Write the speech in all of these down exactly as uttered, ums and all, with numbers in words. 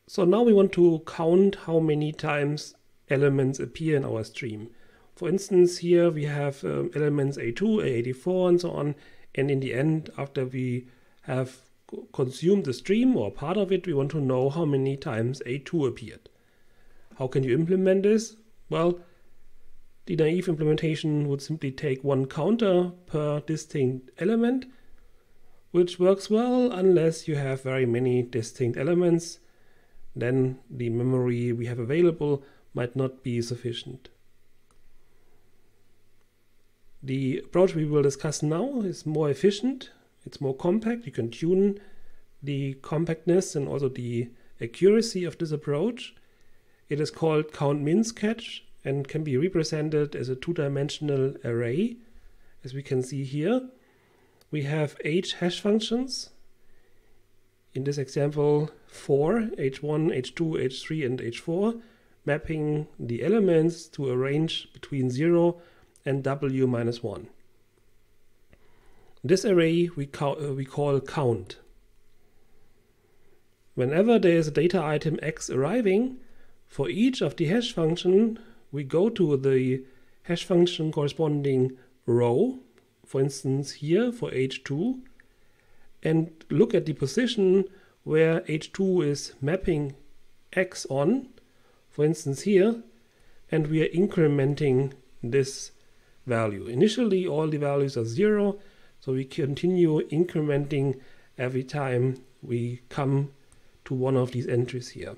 So now we want to count how many times elements appear in our stream. For instance, here we have um, elements A two, A eighty-four and so on. And in the end, after we have consumed the stream or part of it, we want to know how many times A two appeared. How can you implement this? Well, the naive implementation would simply take one counter per distinct element, which works well unless you have very many distinct elements. Then the memory we have available might not be sufficient. The approach we will discuss now is more efficient. It's more compact. You can tune the compactness and also the accuracy of this approach. It is called count-min-sketch and can be represented as a two-dimensional array. As we can see here, we have h hash functions. In this example, four, h one, h two, h three, and h four, mapping the elements to a range between zero and w minus one. This array we, uh, we call count. Whenever there is a data item x arriving, for each of the hash function, we go to the hash function corresponding row, for instance here for h two, and look at the position where h two is mapping x on, for instance here, and we are incrementing this value. Initially all the values are zero, so we continue incrementing every time we come to one of these entries here.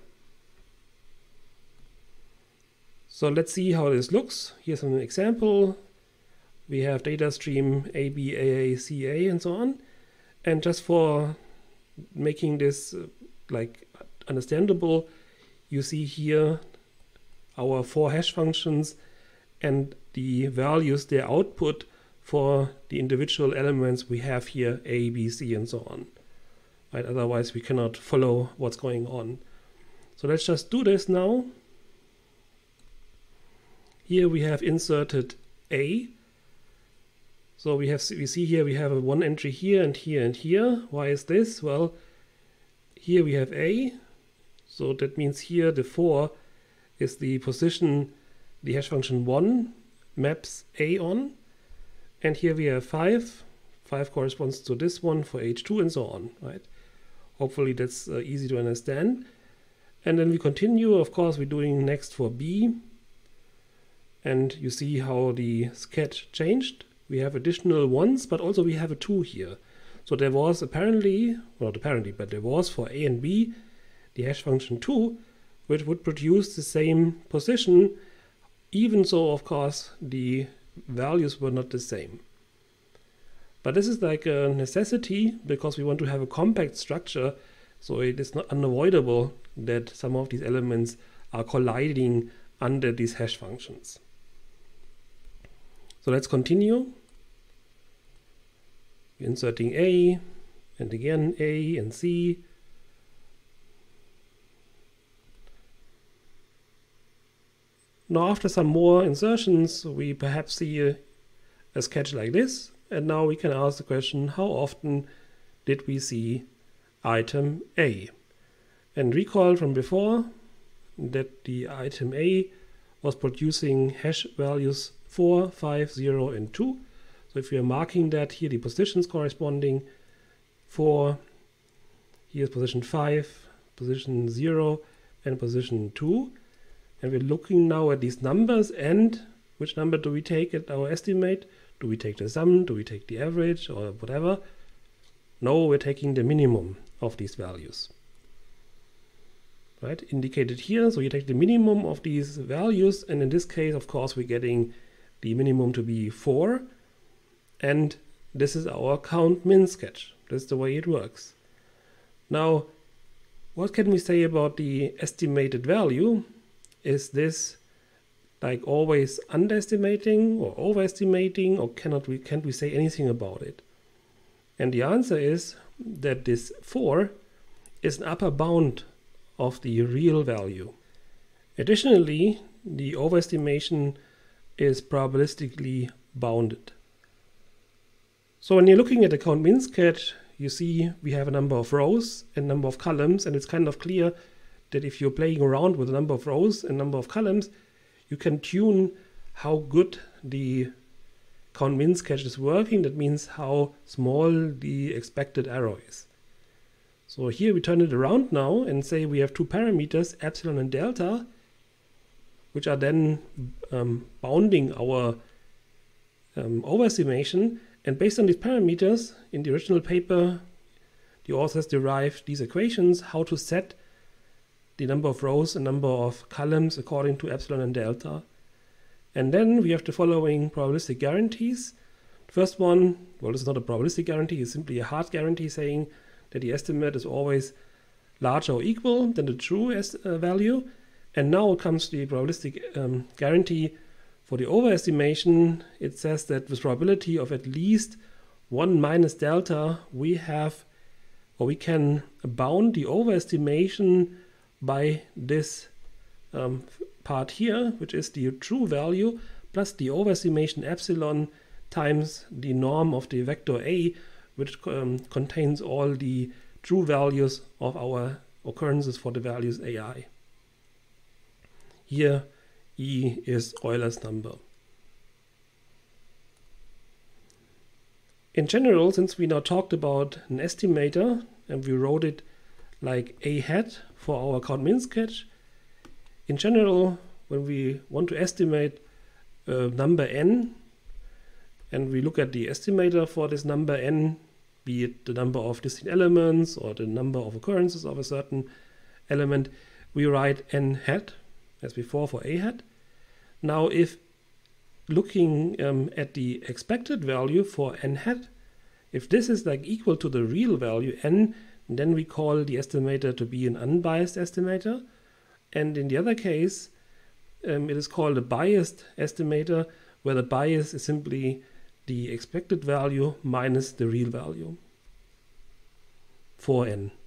So let's see how this looks. Here's an example. We have data stream A, B, A, A, C, A, and so on. And just for making this uh, like understandable, you see here our four hash functions and the values they output for the individual elements we have here, A, B, C, and so on. Right? Otherwise, we cannot follow what's going on. So let's just do this now. Here we have inserted A. So we have we see here we have a one entry here and here and here. Why is this? Well, here we have A. So that means here the four is the position the hash function one maps A on. And here we have five. five corresponds to this one for h two and so on, right? Hopefully that's uh, easy to understand. And then we continue. Of course, we're doing next for B. And you see how the sketch changed. We have additional ones, but also we have a two here. So there was apparently, well, not apparently, but there was for A and B, the hash function two, which would produce the same position, even so, of course, the values were not the same. But this is like a necessity because we want to have a compact structure, so it is not unavoidable that some of these elements are colliding under these hash functions. So let's continue. Inserting A, and again A and C. Now after some more insertions, we perhaps see a, a sketch like this. And now we can ask the question, how often did we see item A? And recall from before that the item A was producing hash values four, five, zero, and two. So if we are marking that here, the positions corresponding for, here's position five, position zero, and position two. And we're looking now at these numbers and which number do we take at our estimate? Do we take the sum? Do we take the average or whatever? No, we're taking the minimum of these values. Right, indicated here. So you take the minimum of these values, and in this case, of course, we're getting the minimum to be four. And this is our count-min sketch. That's the way it works. Now, what can we say about the estimated value? Is this like always underestimating or overestimating, or cannot we can't we say anything about it? And the answer is that this four is an upper bound of the real value. Additionally, the overestimation is probabilistically bounded. So when you're looking at the count-min sketch, you see we have a number of rows and number of columns, and it's kind of clear that if you're playing around with a number of rows and number of columns, you can tune how good the count-min sketch is working. That means how small the expected error is. So here we turn it around now and say we have two parameters, epsilon and delta, which are then um, bounding our um, overestimation. And based on these parameters, in the original paper, the authors derived these equations, how to set the number of rows and number of columns according to epsilon and delta. And then we have the following probabilistic guarantees. The first one, well, this is not a probabilistic guarantee, it's simply a hard guarantee saying that the estimate is always larger or equal than the true uh, value. And now comes the probabilistic um, guarantee for the overestimation. It says that with probability of at least one minus delta, we have, or we can bound the overestimation by this um, part here, which is the true value plus the overestimation epsilon times the norm of the vector A, which um, contains all the true values of our occurrences for the values A I. Here E is Euler's number. In general, since we now talked about an estimator and we wrote it like A hat for our count-min sketch, in general, when we want to estimate a number n and we look at the estimator for this number n, be it the number of distinct elements or the number of occurrences of a certain element, we write n hat as before for A hat. Now if looking um, at the expected value for n hat, if this is like equal to the real value n, then we call the estimator to be an unbiased estimator. And in the other case, um, it is called a biased estimator, where the bias is simply the expected value minus the real value for n.